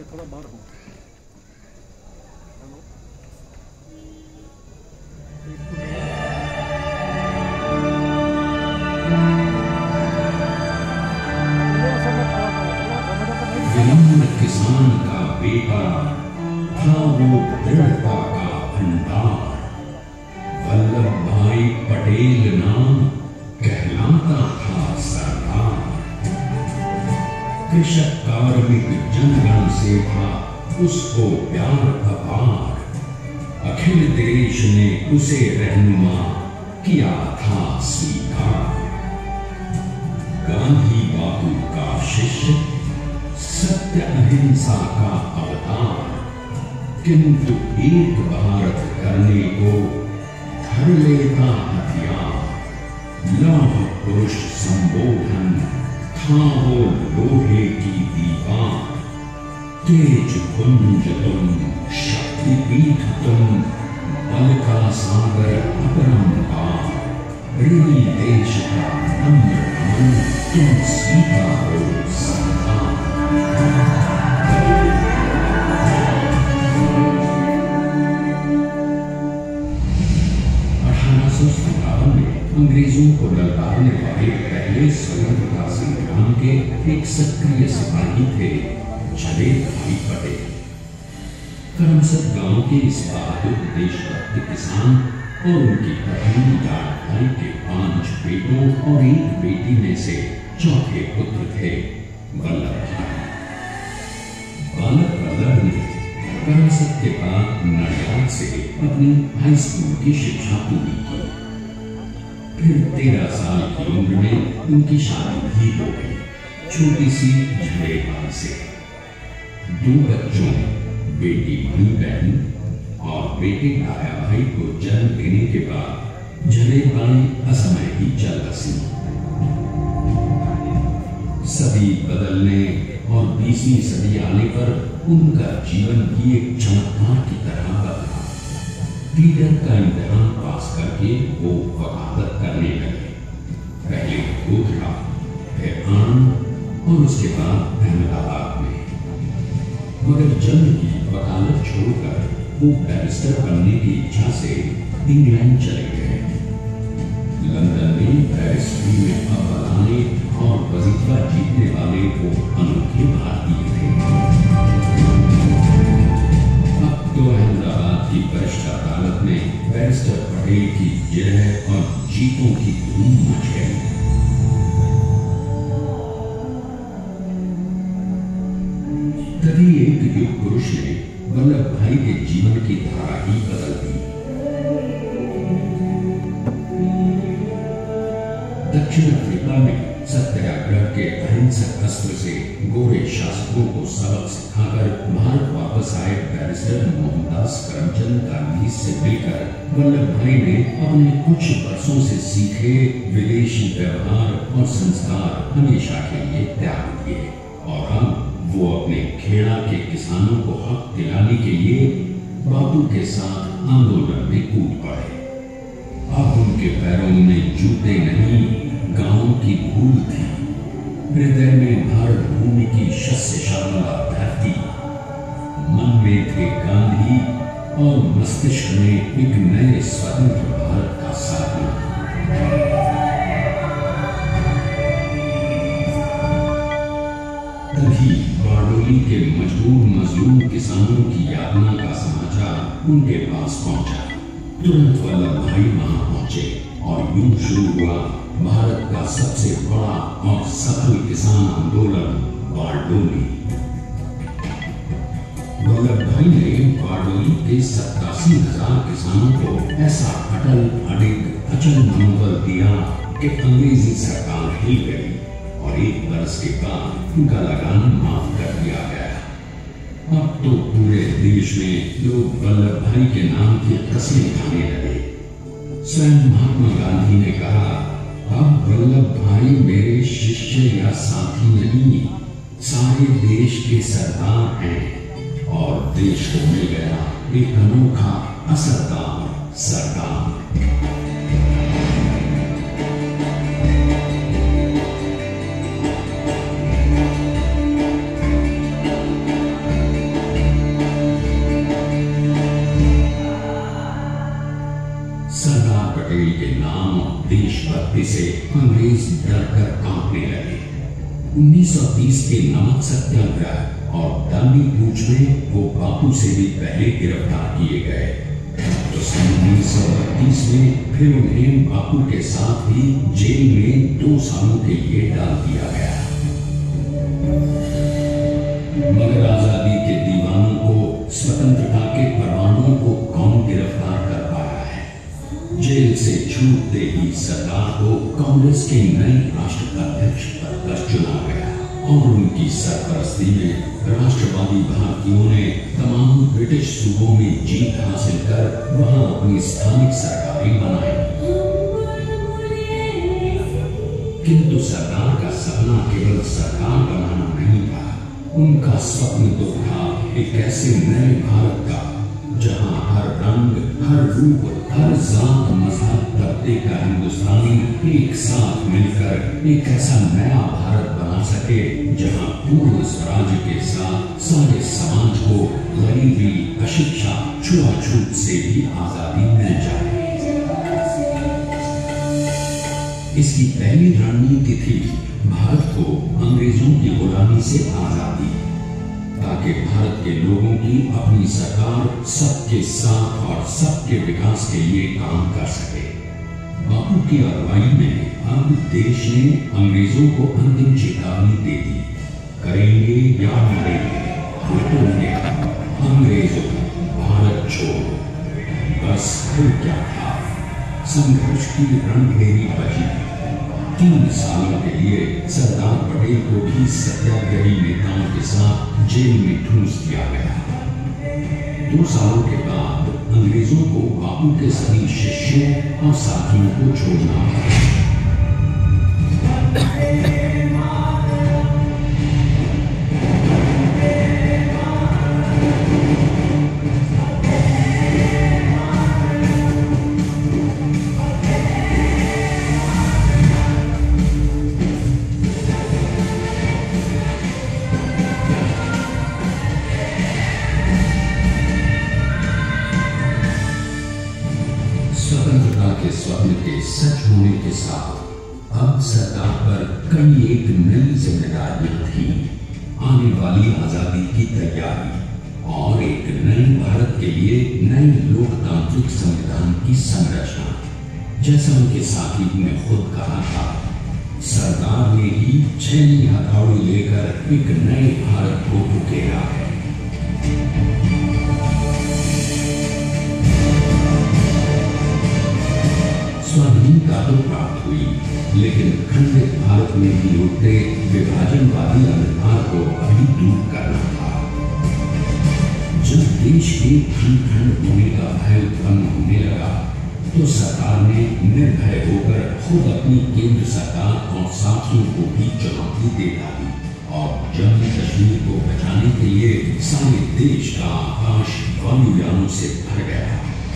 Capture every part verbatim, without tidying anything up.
थोड़ा बाहर हो। विनम्र किसान का बेटा था वो दृढ़ता का भंडार। वल्लभ भाई पटेल नाम कहलाता था सरदार। कृषक कार्मिक जनगण से था उसको प्यार अपार। अखिल देश ने उसे रहनुमा किया था स्वीकार। गांधी बापू का शिष्य, सत्य अहिंसा का अवतार, किंतु एक भारत करने को धर लेता हथियार। लौह पुरुष संबोधन था वो लोहे की दीवार। तेज पुंज तुम, शक्तिपीठ तुम, बल का सागर अपरंपार। ऋणी देश का नम्र मन, तुम सीता हो सरदार। अठारह सौ सत्तावन में अंग्रेजों को ललकारने वाले पहले स्वतंत्रता संग्राम के एक सक्रिय सिपाही थे वल्लभ भाई पटेल। करमसद गांव के इस बहादुर देशभक्त किसान और उनकी पत्नी लाडली के पांच बेटों और एक बेटी में से चौथे पुत्र थे वल्लभ भाई। बालक वल्लभ ने करमसद के बाद नडियाद से अपनी हाई स्कूल की शिक्षा पूरी की। फिर तेरह साल की उम्र में उनकी शादी भी हो गई, छोटी सी झड़ेबाई से। दो बच्चों, बेटी मणि बहन और बेटे काया भाई को जन्म देने के बाद झड़ेबाई असमय ही चल बसी। सदी बदलने और बीसवीं सदी आने पर उनका जीवन भी एक चमत्कार की तरह बदला। टीचर का इम्तिहान पास करके वो वकालत करने लगे। पहले गोधरा, फिर आनंद और उसके बाद अहमदाबाद में। मगर जल्द ही वकालत छोड़कर वो बैरिस्टर बनने की इच्छा से इंग्लैंड चले गए। लंदन में बैरिस्ट्री में अव्वल आने और वजीफा जीतने वाले वो अनोखे भारतीय थे। अब तो अहमदाबाद की वरिष्ठ अदालत में बैरिस्टर पटेल की जय और जीतों की धूम मच गई। तभी एक युग पुरुष ने वल्लभ भाई के जीवन की धारा ही बदल दी। दक्षिण अफ्रीका में सत्याग्रह के अहिंसक अस्त्र से गोरे शासकों को सबक सिखाकर भारत वापस आए बैरिस्टर मोहनदास करमचंद गांधी से मिलकर वल्लभ भाई ने अपने कुछ वर्षों से सीखे विदेशी व्यवहार और संस्कार हमेशा के लिए त्याग दिए और अब वो अपने खेड़ा के किसानों को हक दिलाने के लिए बापू के साथ आंदोलन में कूद पड़े। अब उनके पैरों में जूते नहीं, गांव की धूल थी। हृदय में भारत भूमि की शस्यशाला धरती। मन में थे गांधी और मस्तिष्क में एक नए स्वतंत्र भारत का सपना। तभी बारडोली के मजबूर मजलूम किसानों की यातना का समाचार उनके पास पहुंचा। तुरंत वल्लभ भाई वहां पहुंचे और यूं शुरू हुआ भारत का सबसे बड़ा और सफल किसान आंदोलन बारडोली। वल्लभ भाई ने बारडोली के सत्तासी हजार किसानों को ऐसा अटल अडिग अचल मनोबल दिया कि अंग्रेजी सरकार हिल गई और एक बरस के बाद उनका लगान माफ कर दिया गया। अब तो पूरे देश में लोग वल्लभ भाई के नाम की कस्में खाने लगे। स्वयं महात्मा गांधी ने कहा, अब वल्लभ भाई मेरे शिष्य या साथी नहीं, सारे देश के सरदार हैं और देश को मिल गया एक अनोखा असरदार सरदार। शक्ति से अंग्रेज डरकर कांपने लगे। उन्नीस सौ तीस के नमक सत्याग्रह और दांडी कूच में वो बापू से भी पहले गिरफ्तार किए गए। तो सन उन्नीस सौ बत्तीस में फिर उन्हें बापू के साथ ही जेल में दो सालों के लिए डाल दिया गया। मगर आजादी के दीवानों को, स्वतंत्रता के परवानों को कौन गिरफ्तार कर पाया है? जेल से छूटते ही सरकार को कांग्रेस के नए राष्ट्राध्यक्ष पद पर चुना गया और उनकी सरपरस्ती में राष्ट्रवादी भारतीयों ने तमाम ब्रिटिश सूबों में जीत हासिल कर वहां अपनी स्थानिक सरकारें बनाई। किंतु सरकार का सपना केवल सरकार बनाना नहीं था। उनका स्वप्न तो था एक ऐसे नए भारत का जहां हर रंग, हर रूप, हर जात, मजहब, तबके का हिंदुस्तानी एक साथ मिलकर एक ऐसा नया भारत बना सके जहां पूर्ण स्वराज के साथ सारे समाज को गरीबी, अशिक्षा, छुआछूत से भी आजादी मिल जाए। इसकी पहली रणनीति थी भारत को अंग्रेजों की गुलामी से आजादी, ताकि भारत के लोगों की अपनी सरकार सबके साथ और सबके विकास के लिए काम कर सके। बापू की अगुवाई में अब देश ने अंग्रेजों को अंतिम चेतावनी दे दी, करेंगे या मरेंगे, लुटेंगे, अंग्रेजों भारत छोड़ो। बस फिर क्या था, संघर्ष की रणभेरी बची। तीन सालों के लिए सरदार पटेल को भी सत्याग्रही नेताओं के साथ जेल में ठूंस दिया गया। दो सालों के बाद अंग्रेजों को बापू के सभी शिष्यों और साथियों को छोड़ना पड़ा। स्वतंत्रता के स्वप्न के सच होने के साथ अब सरकार पर कई एक नई जिम्मेदारियां थी। आने वाली आजादी की तैयारी और एक नए भारत के लिए नए लोकतांत्रिक संविधान की संरचना। जैसा उनके साथी ने खुद कहा था, सरदार ने ही छेनी हथौड़ी लेकर एक नए भारत को उकेरा है। स्वाधीनता तो प्राप्त हुई, लेकिन खंडित भारत में भी उठते विभाजनवादी अंधकार को अभी दूर करना था। जब देश के खंड खंड होने का भय उत्पन्न होने लगा, तो सरकार ने निर्भय होकर खुद अपनी केंद्र सरकार और साथियों को भी चुनौती दे डाली और जम्मू कश्मीर को बचाने के लिए सारे देश का आकाश वायुयानों से भर गया।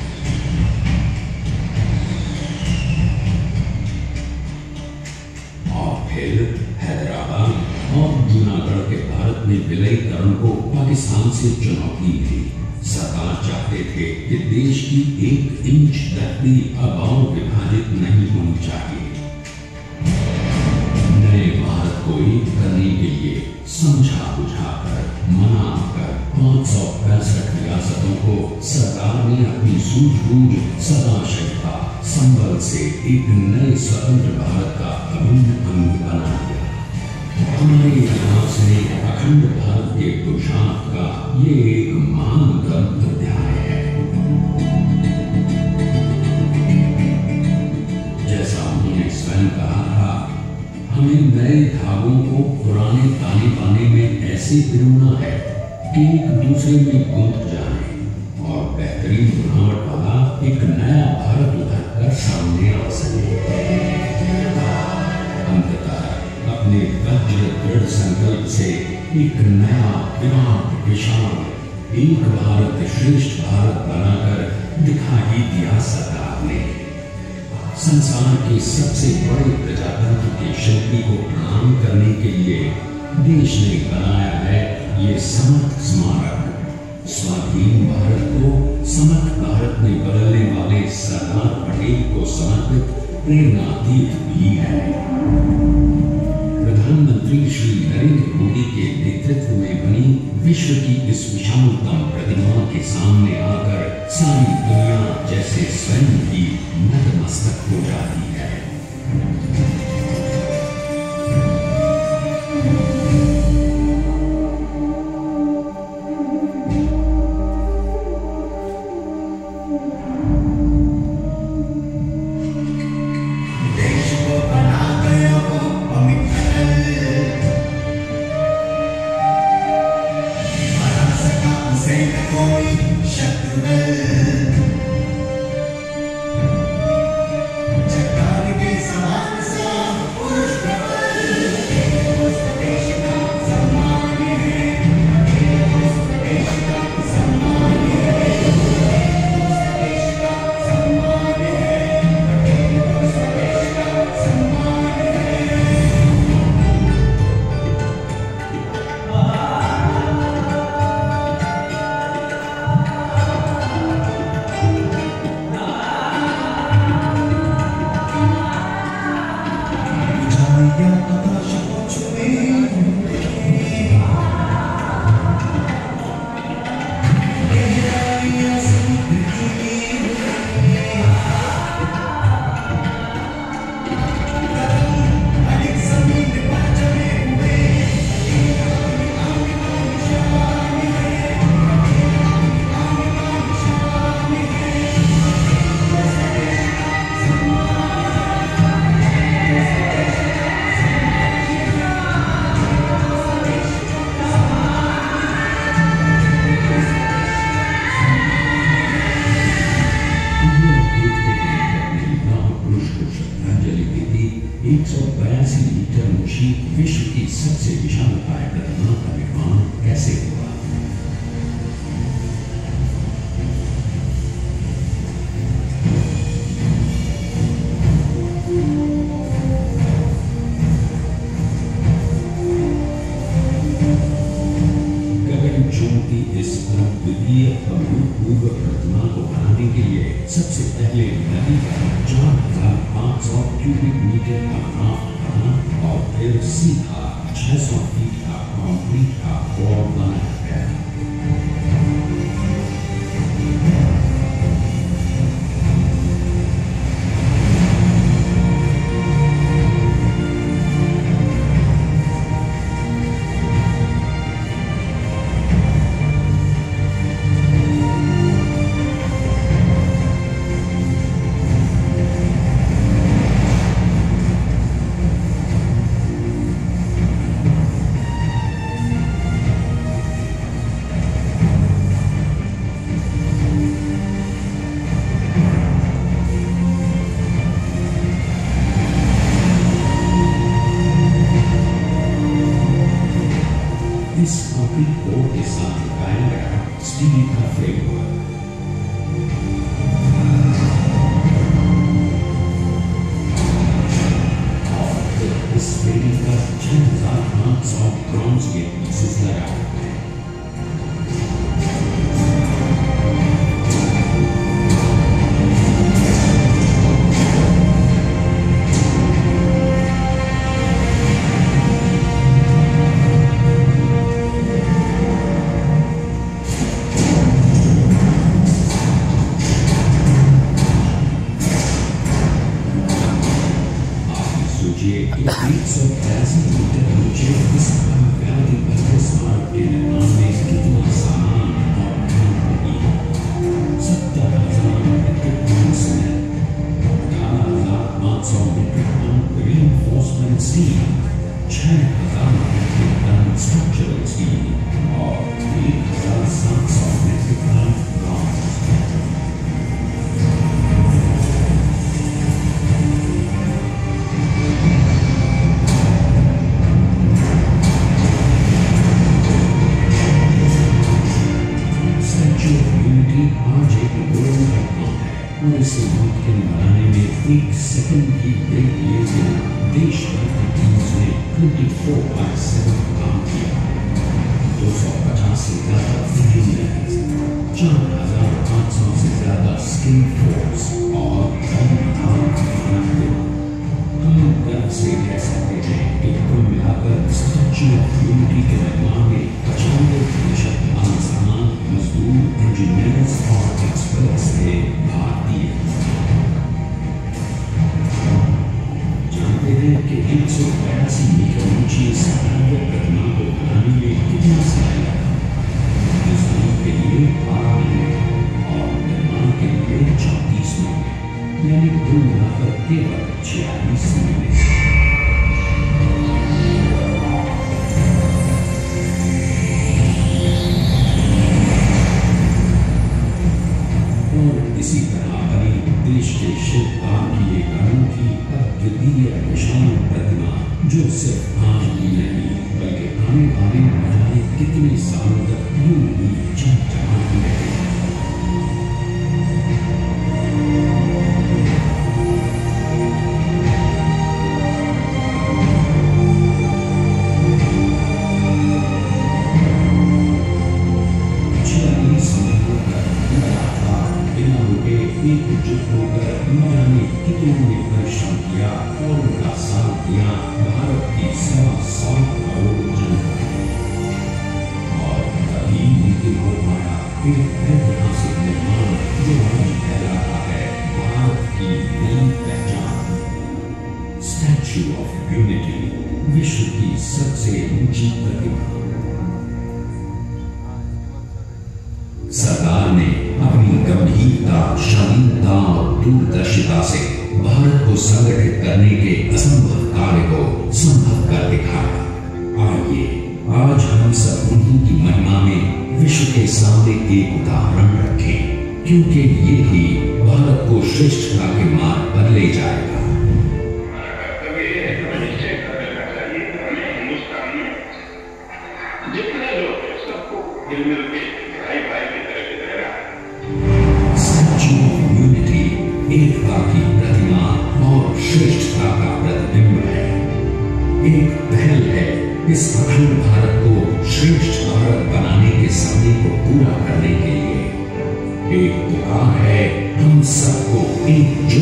फिर हैदराबाद और जूनागढ़ के भारत में विलयीकरण को पाकिस्तान से चुनौती मिली। सरकार चाहते थे कि देश की एक इंच धरती अब और विभाजित नहीं होनी चाहिए। नए भारत को एक करने के लिए समझा बुझाकर मनाकर पांच सौ पैंसठ रियासतों को सरकार ने अपनी सूझबूझ, सदाशयता, संबल से एक नए स्वतंत्र भारत का अभिन्न अंग बना दिया। हमारे इतिहास में अखंड भारत के पुरुषार्थ का ये एक महान ग्रंथ अध्याय है। जैसा उन्होंने स्वयं कहा था, हमें नए धागों को पुराने ताने बाने में ऐसे पिरोना है कि एक दूसरे में गूंथ जाए और बेहतरीन बनावट वाला एक नया भारत उभर कर सामने आ सके। अंततः अपने वज्र दृढ़ संकल्प से एक नया विराट विशाल एक भारत श्रेष्ठ भारत बनाकर दिखा ही दिया सरकार ने। संसार के सबसे बड़े प्रजातंत्र के शिल्पी को प्रणाम करने के लिए देश ने बनाया है ये समर्थ स्मारक। स्वाधीन भारत को समर्थ भारत में बदलने वाले सरदार पटेल को समर्पित प्रेरणा दी हुई है। प्रधानमंत्री श्री नरेंद्र मोदी के नेतृत्व में बनी विश्व की इस विशालतम प्रतिमा के सामने आकर सारी दुनिया जैसे स्वयं ही नतमस्तक हो जाती है। एक सौ बयासी मीटर ऊंची विश्व की सबसे विशालकाय प्रतिमा का निर्माण कैसे हुआ? गगनचुंबी की इस अद्वितीय अभूतपूर्व प्रतिमा को बनाने के लिए सबसे पहले नदी का चार हजार पाँच सौ क्यूबिक मीटर का राफ्ट बना और फिर सीधा छह सौ फीट का कंक्रीट का वॉल बनाया गया। इस कंक्रीट बोर्ड के साथ लगाया गया स्टील का फ्रेमवर्क और फिर इस फ्रेम पर छह हजार पाँच सौ ब्रॉन्ज के पीसेस लगाए गए। एक सौ बयासी मीटर ऊंचे इस भव्य भव्य स्मारक के निर्माण में कितना सामान और मेहनत लगी है। सत्तर हजार मीट्रिक टन सीमेंट, अठारह हजार पाँच सौ मीट्रिक टन रीइंफोर्समेंट स्टील, छह हजार मीट्रिक टन स्ट्रक्चरल स्टील और एक हजार सात सौ मीट्रिक टन ब्रॉन्ज। आज एक गोल का काम है और इसे मुमकिन बनाने में एक सेकंड की ब्रेक लिए बिना देश भर की टीम्स ने चौबीस बाय सात काम किया। दो सौ पचास से ज्यादा इंजीनियर्स, चार हजार पाँच सौ से ज्यादा स्किल फोर्स और उन्होंने परिश्रम किया और उनका साथ दिया भारत की सवा सौ करोड़ जनता ने। और तभी मुमकिन हो पाया एक ऐतिहासिक निर्माण जो आज कहलाता है भारत की नई पहचान। स्टैच्यू ऑफ यूनिटी, विश्व की सबसे ऊंची प्रतिमा। सरकार ने अपनी गंभीरता, शालीनता और दूरदर्शिता से भारत को संगठित करने के असंभव कार्य को संभव कर दिखाया। आइए आज हम सब उन्हीं की महिमा में विश्व के सामने एक उदाहरण रखें, क्योंकि ये ही भारत को श्रेष्ठता के मार्ग पर ले जाएगा। स्टैच्यू ऑफ यूनिटी एकता की प्रतिमा और श्रेष्ठता का प्रतिबिंब है। एक पहल है इस अखंड भारत को श्रेष्ठ भारत बनाने के सपने को पूरा करने के लिए। एक पुकार है हम सबको एकजुट